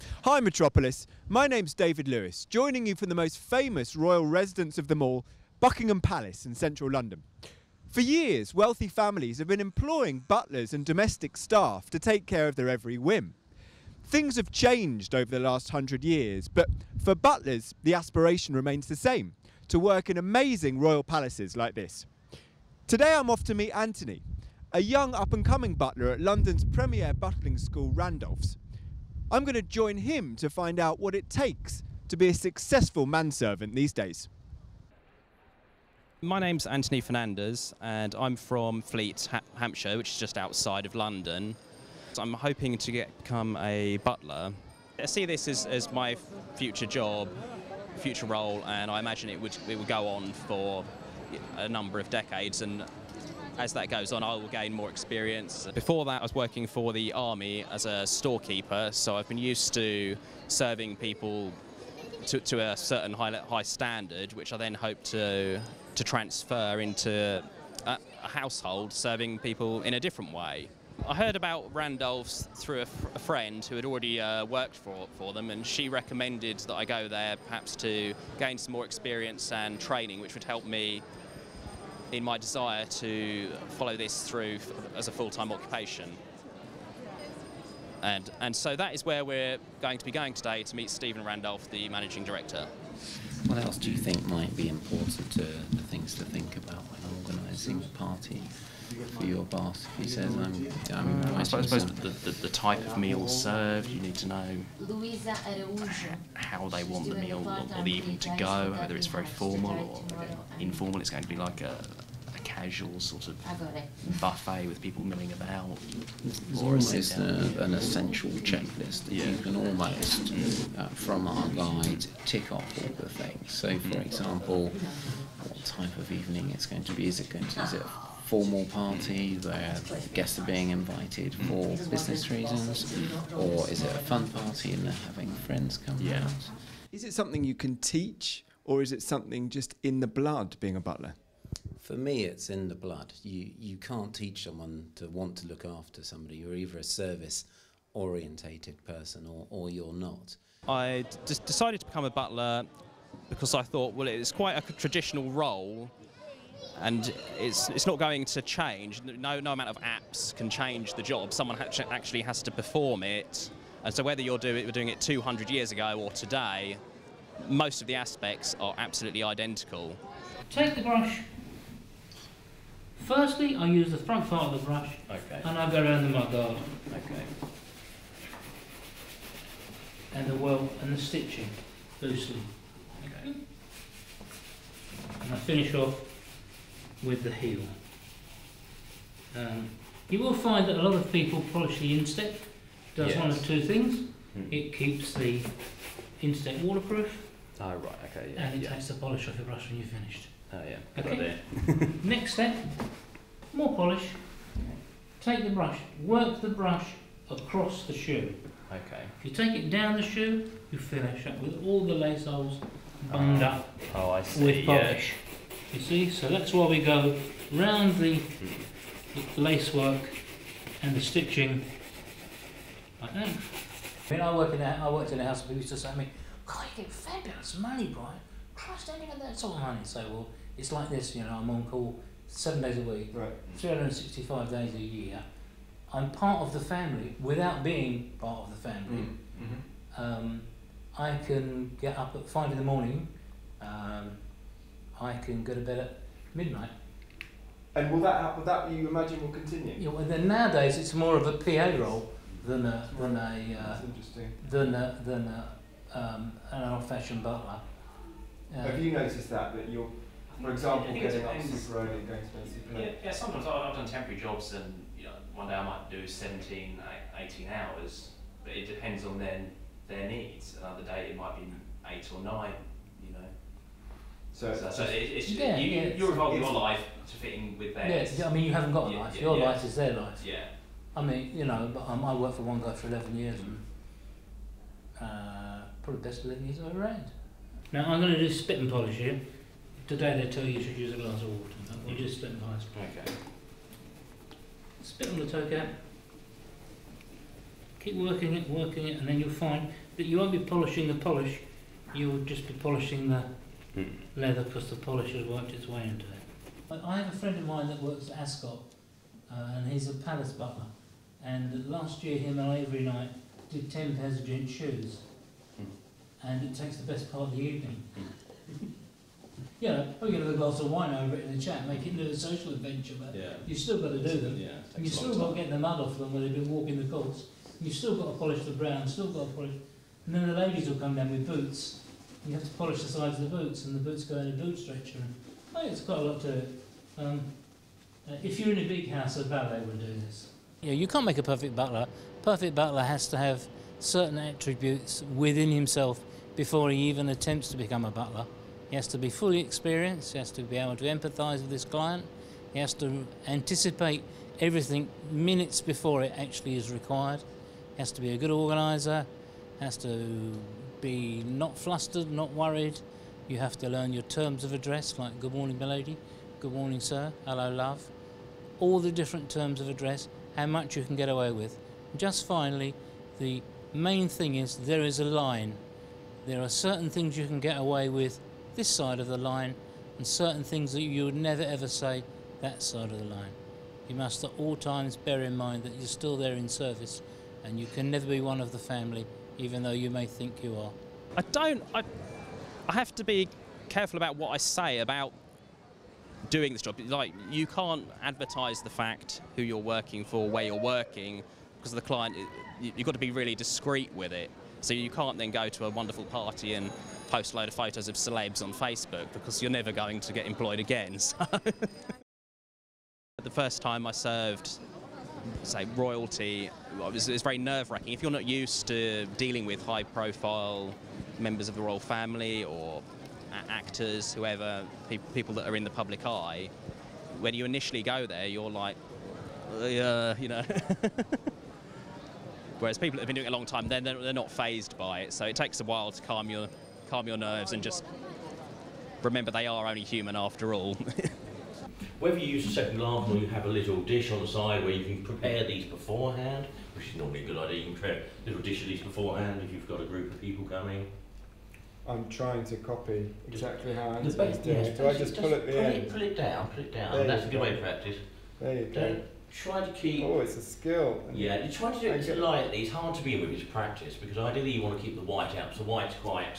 Hi Metropolis, my name's David Lewis, joining you from the most famous royal residence of them all, Buckingham Palace in central London. For years, wealthy families have been employing butlers and domestic staff to take care of their every whim. Things have changed over the last 100 years, but for butlers, the aspiration remains the same, to work in amazing royal palaces like this. Today I'm off to meet Anthony, a young up-and-coming butler at London's premier butling school, Rudolph's. I'm going to join him to find out what it takes to be a successful manservant these days. My name's Anthony Fernandes and I'm from Fleet, Hampshire, which is just outside of London. So I'm hoping to become a butler. I see this as my future job, future role, and I imagine it would go on for a number of decades, and as that goes on I will gain more experience. Before that I was working for the army as a storekeeper, so I've been used to serving people to a certain high standard, which I then hope to transfer into a household serving people in a different way. I heard about Rudolph's through a friend who had already worked for them, and she recommended that I go there perhaps to gain some more experience and training, which would help me in my desire to follow this through as a full-time occupation. And so that is where we're going to be going today, to meet Stephen Rudolph, the managing director. What else do you think might be important the things to think about when organising a party for your boss? If he says, I suppose the type of meal served, you need to know how they want the meal or the evening to go, whether it's very formal or informal. It's going to be like a casual sort of buffet with people milling about. There's almost an essential checklist that you can almost, from our guide, tick off all the things. So, for example, what type of evening it's going to be? Is it a formal party where guests are being invited for business reasons, or is it a fun party and they're having friends come round? Is it something you can teach, or is it something just in the blood, being a butler? For me, it's in the blood. You can't teach someone to want to look after somebody. You're either a service-orientated person or you're not. I just decided to become a butler because I thought, well, it's quite a traditional role, and it's not going to change. No amount of apps can change the job. Someone actually has to perform it. And so whether you're doing it 200 years ago or today, most of the aspects are absolutely identical. Take the brush. Firstly, I use the front part of the brush, and I go around the mud guard. And the well and the stitching loosely. And I finish off with the heel. You will find that a lot of people polish the instep. Does one of two things. It keeps the instep waterproof. Oh, right, okay, yeah. And it takes the polish off your brush when you're finished. Oh, yeah. Okay. Next step, more polish. Take the brush, work the brush across the shoe. Okay. If you take it down the shoe, you finish up with all the lace holes bunged up I see, with polish. You see, so that's why we go round the lace work and the stitching like that. I mean, I worked in a house and people used to say to me, "God, you get fabulous money, Brian. Christ, don't you get that sort of money?" So, well, it's like this, you know, I'm on call 7 days a week, 365 days a year. I'm part of the family without being part of the family. I can get up at 5 in the morning. I can go to bed at midnight. And will that you imagine will continue? Yeah, well, then nowadays it's more of a PA role than an old-fashioned butler. Have you noticed that you're, for example, getting up super early and going to bed super late? Yeah, sometimes I've done temporary jobs, and one day I might do 17, 18 hours, but it depends on their needs. Another day it might be 8 or 9, So it's you're evolving your life to fit in with theirs. Yeah, I mean, you haven't got a life. Your life is their life. Yeah. I mean, but I worked for one guy for 11 years, and probably the best 11 years I've ever had. Now I'm going to do spit and polish here. Today they tell you you should use a glass of water, but we'll just spit and polish. Okay. Spit on the toe cap. Keep working it, and then you'll find that you won't be polishing the polish, you'll just be polishing the leather because the polish has worked its way into it. I have a friend of mine that works at Ascot, and he's a palace butler, and last year him and I every night did 10 pairs of gents' shoes, and it takes the best part of the evening. You know, we can have a glass of wine over it in the chat, make it into a social adventure, but you've still got to do them. And you've still got to get the mud off them where they've been walking the courts. You've still got to polish the brown, still got to polish. And then the ladies will come down with boots. You have to polish the sides of the boots, and the boots go in a boot stretcher. And, it's quite a lot to it. If you're in a big house, a valet would do this. Yeah, you can't make a perfect butler. Perfect butler has to have certain attributes within himself before he even attempts to become a butler. He has to be fully experienced, he has to be able to empathise with his client, he has to anticipate everything minutes before it actually is required, he has to be a good organiser, has to be not flustered, not worried. You have to learn your terms of address, like good morning milady, good morning sir, hello love, all the different terms of address, how much you can get away with. Just finally, the main thing is there is a line. There are certain things you can get away with this side of the line, and certain things that you would never ever say that side of the line. You must at all times bear in mind that you're still there in service, and you can never be one of the family, even though you may think you are. I have to be careful about what I say about doing this job. Like, you can't advertise the fact who you're working for, where you're working, because of the client. You've got to be really discreet with it. So you can't then go to a wonderful party and post a load of photos of celebs on Facebook, because you're never going to get employed again. So the first time I served, say, royalty, it was very nerve-wracking. If you're not used to dealing with high-profile members of the royal family or actors, whoever, people that are in the public eye, when you initially go there, you're like, you know. Whereas people that have been doing it a long time, they're not fazed by it. So it takes a while to calm your nerves and just remember they are only human after all. Whether you use a second lamp or you have a little dish on the side where you can prepare these beforehand, which is normally a good idea. You can prepare a little dish of these beforehand if you've got a group of people coming. I'm trying to copy exactly how Anthony's Yes, doing it. Do I just pull it the end? Pull it down. There That's you a good go. way to practice. There you go. Try to keep... Oh, it's a skill. Yeah, you try to do it lightly. It's hard to begin with, it's practice, because ideally you want to keep the white out. So white's quite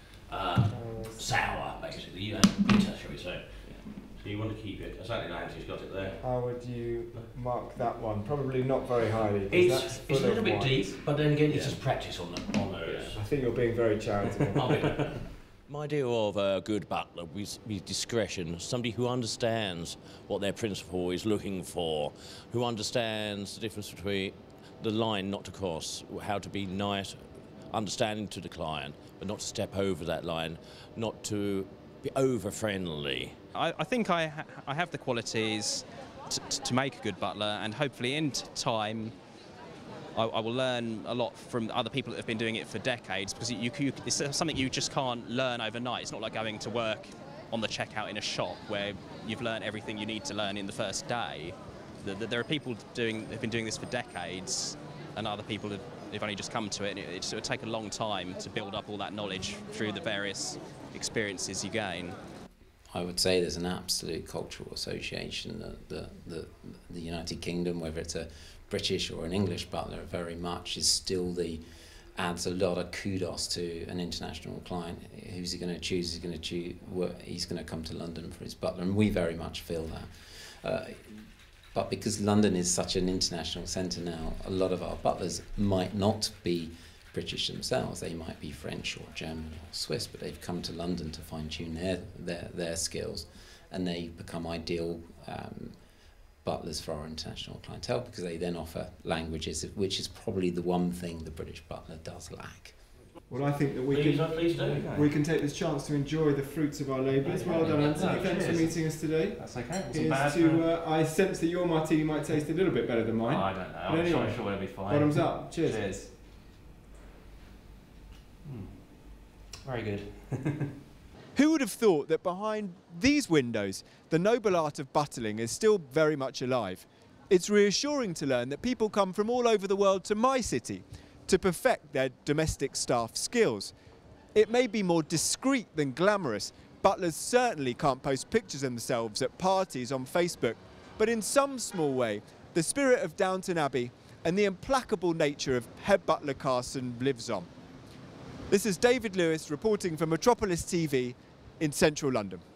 sour, basically, bitter, shall we say. So you want to keep it. Exactly, Nancy's got it there. How would you mark that one? Probably not very highly. It's a little bit deep, but then again, it's just practice on those. I think you're being very charitable. My idea of a good butler is discretion, somebody who understands what their principal is looking for, who understands the difference between the line not to cross, how to be nice, understanding to the client, but not to step over that line, not to be over-friendly. I think I have the qualities to make a good butler, and hopefully in time I will learn a lot from other people that have been doing it for decades, because it's something you just can't learn overnight. It's not like going to work on the checkout in a shop where you've learned everything you need to learn in the first day. There are people who've been doing this for decades, and other people who've only just come to it, and it would take a long time to build up all that knowledge through the various experiences you gain. I would say there's an absolute cultural association that the United Kingdom, whether it's a British or an English butler, very much is still adds a lot of kudos to an international client. Who's he going to choose? He's going to come to London for his butler, and we very much feel that. But because London is such an international centre now, a lot of our butlers might not be British themselves. They might be French or German or Swiss, but they've come to London to fine-tune their skills, and they become ideal butlers for our international clientele, because they then offer languages, which is probably the one thing the British butler does lack. Well, I think that we can take this chance to enjoy the fruits of our labours. Well done, Anthony. Thanks for meeting us today. That's okay. I sense that your martini might taste a little bit better than mine. Oh, I don't know. Anyway, I'm sure it'll be fine. Bottoms up. Cheers. Cheers. Very good. Who would have thought that behind these windows, the noble art of butling is still very much alive? It's reassuring to learn that people come from all over the world to my city, to perfect their domestic staff skills. It may be more discreet than glamorous. Butlers certainly can't post pictures of themselves at parties on Facebook, but in some small way, the spirit of Downton Abbey and the implacable nature of head butler Carson lives on. This is David Lewis reporting for Metropolis TV in central London.